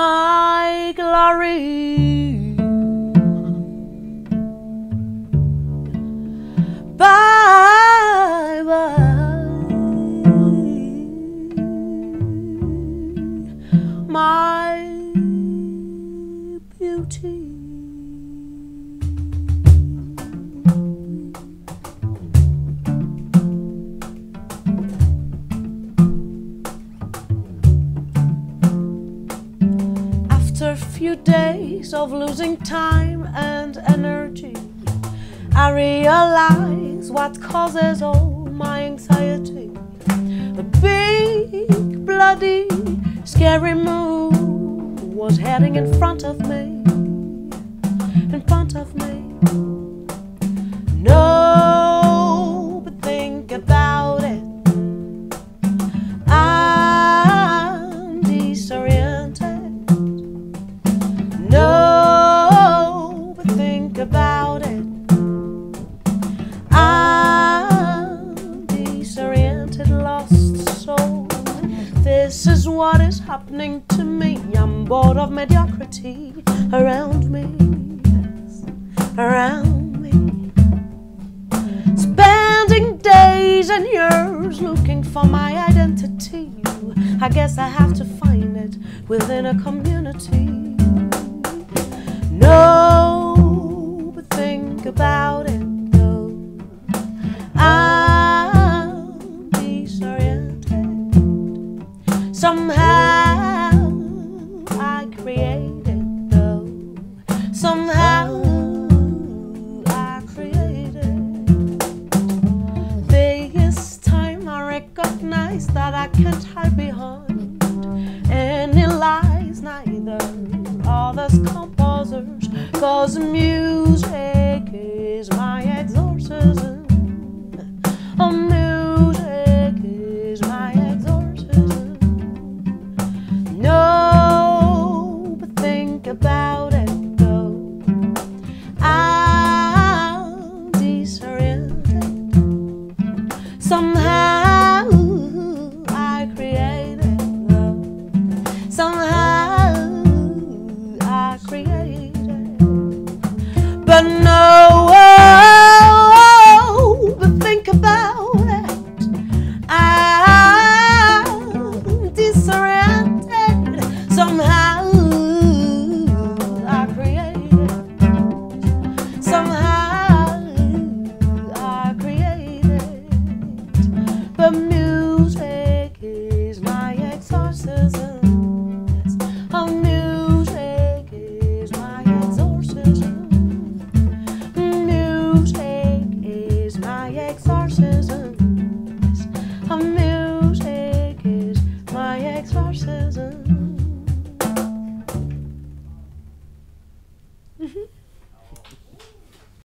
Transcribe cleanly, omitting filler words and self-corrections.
my glory. Bye bye, my beauty. After a few days of losing time and energy, I realize what causes all my anxiety. A big, bloody, scary moon was heading in front of me, in front of me. No, but think about it. I'm disoriented. No, but think about it. I'm disoriented, lost soul. This is what is happening to me. I'm bored of mediocrity around me, yes, around me. Spending days and years looking for my identity. I guess I have to find it within a community. No, but think about it. I'm disoriented. Somehow I created, though. Somehow I created. This time I recognize that I can't hide behind any lies, neither are those composers, 'cause music